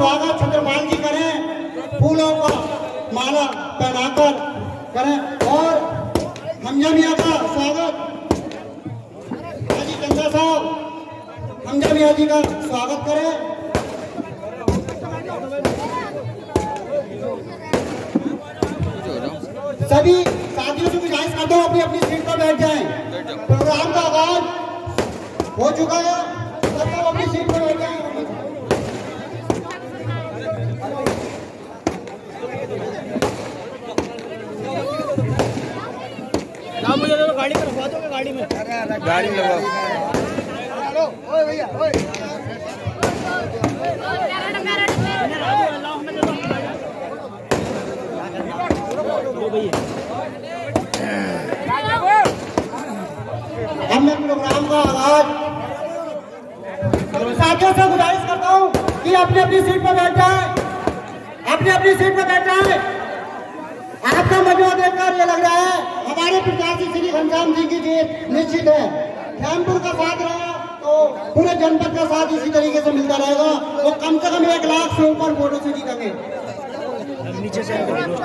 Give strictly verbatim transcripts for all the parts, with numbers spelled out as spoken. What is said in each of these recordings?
स्वागत छत्रपाल जी करें, फूलों का माला पहनाकर करें और हमजा मियाँ का स्वागत हाजी चंदा साहब हमजा मियाँ जी का स्वागत करें। सभी साथियों से गुजारिश करता हूँ अपनी अपनी सीट पर बैठ जाएं। प्रोग्राम का आगाज हो चुका है, सब अपनी सीट पर बैठ जाएं। ना मुझे तो गाड़ी में रखवा दोगे, गाड़ी में गाड़ी में लगाओ। हेलो ओए भैया ओए हमने प्रोग्राम का आगाज साथियों से गुजारिश करता हूँ कि अपनी अपनी सीट पर बैठ जाए, अपनी अपनी सीट पर बैठ जाए। आपका मजबूत देखकर ये लग रहा है हमारे प्रत्याशी श्री घनश्याम जी की जीत निश्चित है। खैमपुर का साथ रहा तो पूरे जनपद का साथ इसी तरीके से मिलता रहेगा। वो कम से कम एक लाख से ऊपर वोटों से जीतेंगे। नीचे से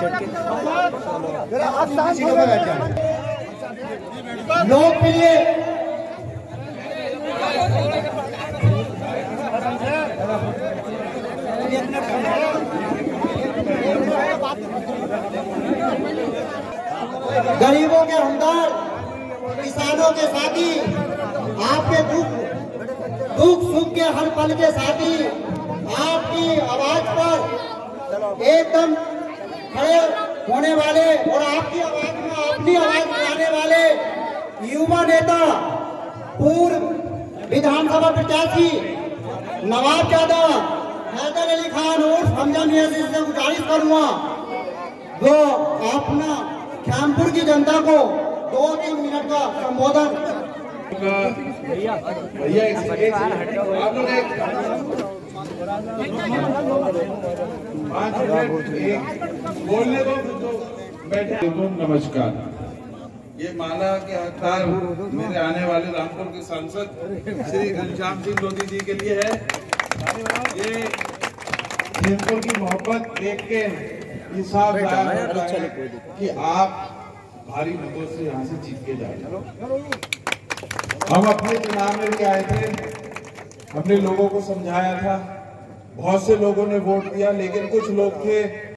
लोकप्रिय गरीबों के हमदर्द, किसानों के साथी, आपके दुख दुख सुख के हर पल के साथी, आपकी आवाज पर एकदम खड़े होने वाले और आपकी आवाज में अपनी आवाज उठाने वाले युवा नेता पूर्व विधानसभा प्रत्याशी नवाबजादा हैदर अली खान उर्फ हमजा मियाँ से गुजारिश करूंगा जो अपना खैमपुर की जनता को दो तीन मिनट का संबोधन। भैया आप लोग एक बोलने दो बैठे। नमस्कार। ये माला के हकदार मेरे आने वाले रामपुर के सांसद श्री घनश्याम सिंह लोधी जी के लिए है। ये खैमपुर की मोहब्बत देख के हिसाब होता है कि आप भारी मतों से यहाँ से जीत के जाए। हम अपने चुनाव में भी आए थे, हमने लोगों को समझाया था, बहुत से लोगों ने वोट दिया, लेकिन कुछ लोग थे